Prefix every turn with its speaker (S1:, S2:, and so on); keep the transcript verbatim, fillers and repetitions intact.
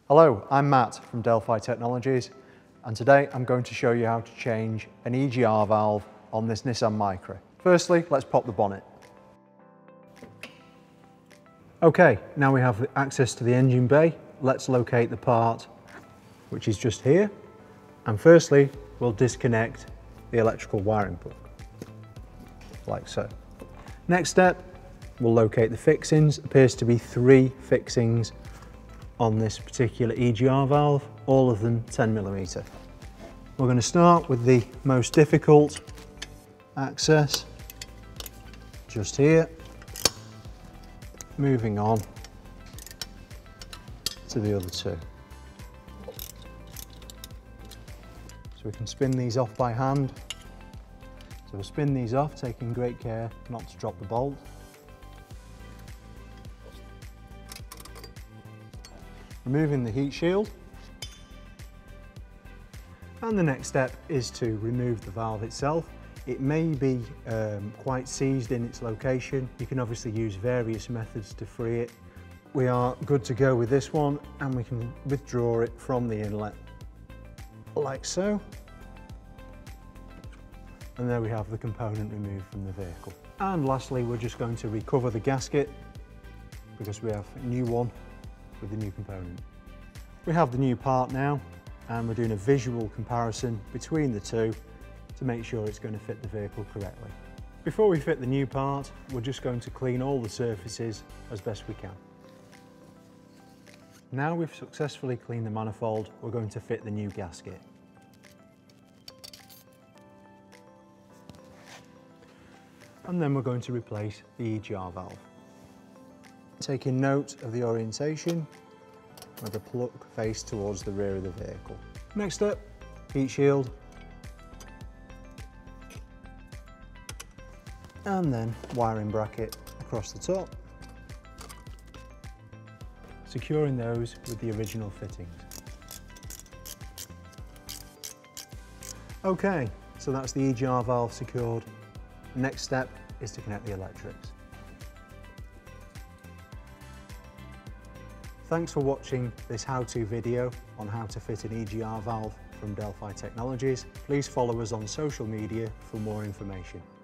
S1: Hello, I'm Matt from Delphi Technologies, and today I'm going to show you how to change an E G R valve on this Nissan Micra. Firstly, let's pop the bonnet. Okay, now we have access to the engine bay. Let's locate the part which is just here. And firstly, we'll disconnect the electrical wiring plug, like so. Next step, we'll locate the fixings. Appears to be three fixings on this particular E G R valve, all of them ten millimeter. We're going to start with the most difficult access, just here, moving on to the other two. So we can spin these off by hand. So we'll spin these off, taking great care not to drop the bolt. Removing the heat shield. And the next step is to remove the valve itself. It may be um, quite seized in its location. You can obviously use various methods to free it. We are good to go with this one, and we can withdraw it from the inlet, like so. And there we have the component removed from the vehicle. And lastly, we're just going to recover the gasket because we have a new one with the new component. We have the new part now, and we're doing a visual comparison between the two to make sure it's going to fit the vehicle correctly. Before we fit the new part, we're just going to clean all the surfaces as best we can. Now we've successfully cleaned the manifold, we're going to fit the new gasket. And then we're going to replace the E G R valve. Taking note of the orientation with the plug face towards the rear of the vehicle. Next up, heat shield. And then wiring bracket across the top, securing those with the original fittings. Okay, so that's the E G R valve secured. Next step is to connect the electrics. Thanks for watching this how-to video on how to fit an E G R valve from Delphi Technologies. Please follow us on social media for more information.